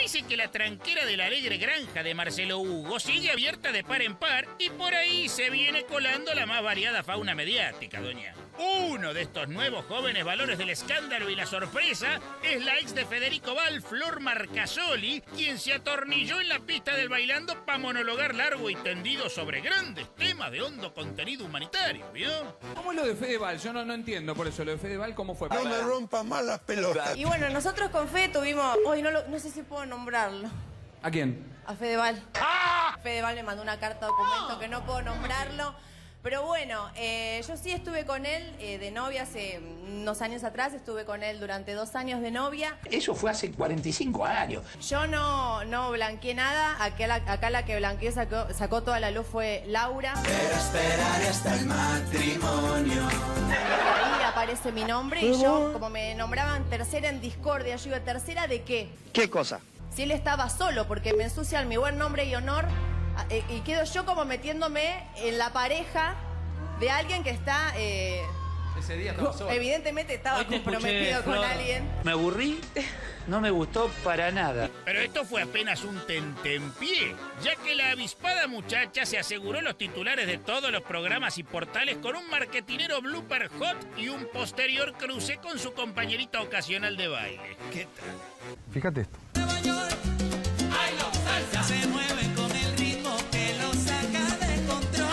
Parece que la tranquera de la alegre granja de Marcelo Hugo sigue abierta de par en par y por ahí se viene colando la más variada fauna mediática, doña. Uno de estos nuevos jóvenes valores del escándalo y la sorpresa es la ex de Federico Val, Flor Marcasoli, quien se atornilló en la pista del bailando para monologar largo y tendido sobre grandes temas de hondo contenido humanitario, ¿vio? ¿Cómo es lo de Fedeval? Yo no entiendo por eso. Lo de Fedeval, ¿cómo fue? No me rompas más las pelotas. Y bueno, nosotros con Fede tuvimos... Hoy no sé si puedo nombrarlo. ¿A quién? A Fedeval. ¡Ah! Fedeval me mandó una carta documento que no puedo nombrarlo. Pero bueno, yo sí estuve con él de novia hace unos años atrás. Estuve con él durante 2 años de novia. Eso fue hace 45 años. Yo no blanqueé nada. Acá la que blanqueó sacó toda la luz fue Laura. Pero esperaré hasta el matrimonio. Ahí aparece mi nombre y yo, como me nombraban tercera en discordia, yo digo, ¿tercera de qué? ¿Qué cosa? Si él estaba solo, porque me ensucian mi buen nombre y honor, y quedo yo como metiéndome en la pareja de alguien que está... Ese día estaba solo. Evidentemente estaba comprometido con alguien. Me aburrí, no me gustó para nada. Pero esto fue apenas un tentempié, ya que la avispada muchacha se aseguró los titulares de todos los programas y portales con un marketinero blooper hot y un posterior cruce con su compañerita ocasional de baile. ¿Qué tal? Fíjate esto. Se mueve con el ritmo que lo saca de control.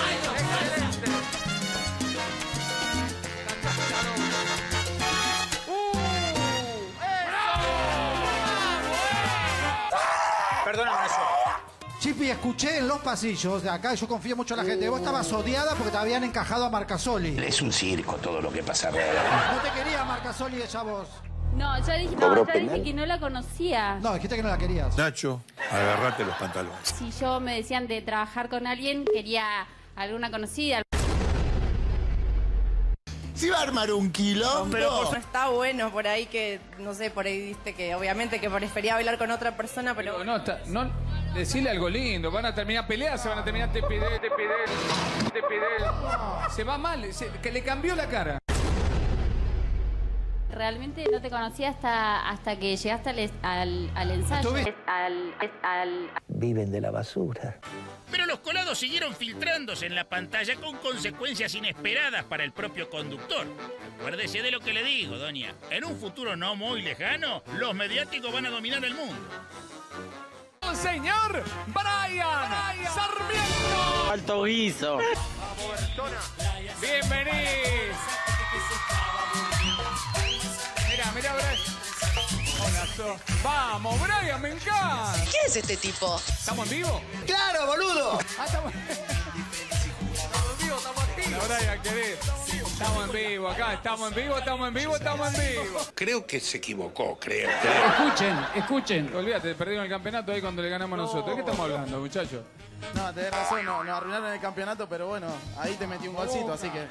Perdóname eso. Chipi, escuché en los pasillos, de acá yo confío mucho en la gente, vos estabas odiada porque te habían encajado a Marcasoli. Es un circo todo lo que pasa. No te quería Marcasoli ella vos. No, ya dije que no la conocía. No, dijiste que no la querías. Nacho, agarrate los pantalones. Si yo me decían de trabajar con alguien, quería alguna conocida. Si va a armar un quilombo. Pero está bueno por ahí que, no sé, por ahí diste que obviamente que prefería bailar con otra persona, pero... No, decirle algo lindo. Van a terminar peleas, se van a terminar te pide. Se va mal, que le cambió la cara. Realmente no te conocía hasta que llegaste al ensayo. Viven de la basura. Pero los colados siguieron filtrándose en la pantalla con consecuencias inesperadas para el propio conductor. Acuérdese de lo que le digo, doña. En un futuro no muy lejano, los mediáticos van a dominar el mundo. ¡Señor Brian Sarmiento! ¡Alto guiso! ¡Vamos, Bertona! ¡Bienvenidos! Mira, Brian. Hola, ¡vamos, Brian! ¡Me encanta! ¿Quién es este tipo? ¿Estamos en vivo? ¡Claro, boludo! Estamos en vivo, estamos activos. Brian, querido. Estamos en vivo acá, estamos en vivo. Creo que se equivocó, creo. Escuchen. Olvídate, perdimos el campeonato ahí cuando le ganamos nosotros. ¿De qué estamos hablando, muchachos? No, tenés razón, nos arruinaron el campeonato, pero bueno, ahí te metí un golcito, así que...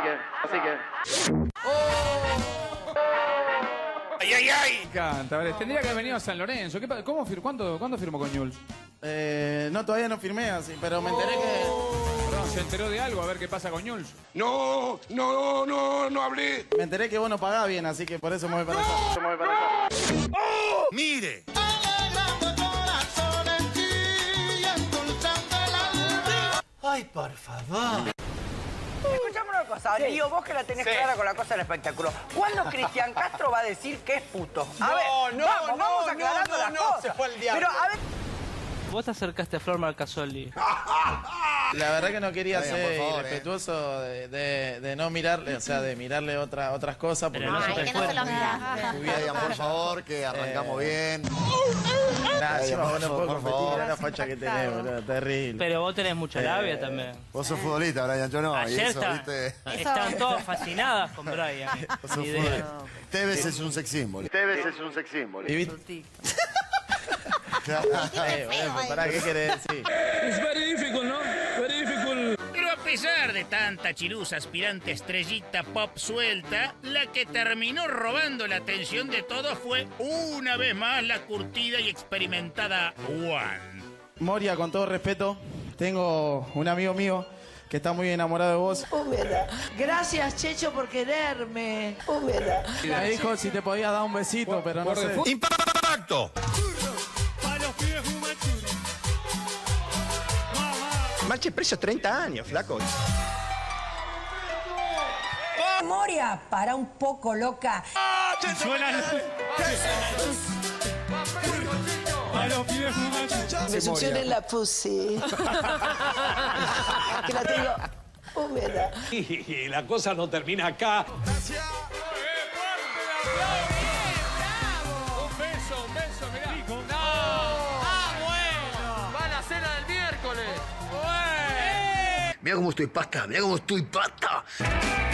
¡Ay! Me encanta, a ver, tendría que haber venido a San Lorenzo. ¿Cuándo firmó con Newell's? No, todavía no firmé así, pero me enteré que... Perdón, ¿se enteró de algo? A ver qué pasa con Newell's. No hablé. Me enteré que vos no pagás bien, así que por eso me voy para allá. ¡Oh! ¡Mire! Ay, por favor. Escuchame una cosa, Lío, vos que la tenés clara con la cosa del espectáculo. ¿Cuándo Cristian Castro va a decir que es puto? A ver, vamos aclarando las cosas. Se fue el diablo. Pero, a ver... Vos te acercaste a Flor Marcasoli. La verdad que no quería ser irrespetuoso de no mirarle, o sea, de mirarle otras cosas. Porque que no se lo mira. Digan, por favor, que arrancamos bien. Nada, encima vos no puedo competir, mirá la facha que tenés, boludo, terrible. Pero vos tenés mucha labia también. Vos sos futbolista, Brian, yo no. Ayer estaban todas fascinadas con Brian. Vos sos futbolista. Tevez es un sex symbol. ¿Y viste? ¿Para qué querés decir? Es very difficult, ¿no? Very difficult. Pero a pesar de tanta chirusa aspirante estrellita pop suelta, la que terminó robando la atención de todos fue una vez más la curtida y experimentada Juan. Moria, con todo respeto, tengo un amigo mío que está muy enamorado de vos. Gracias, Checho, por quererme. Me dijo si te podía dar un besito, pero no sé. ¡Impacto! Marche preso 30 años, flaco. Moria, para un poco, loca. Me succione la pussy. Que la tengo húmeda. Y la cosa no termina acá. Gracias. Un beso, mirá. No. Bueno. Va a la cena del miércoles. Mirá cómo estoy pasta, mirá cómo estoy pasta.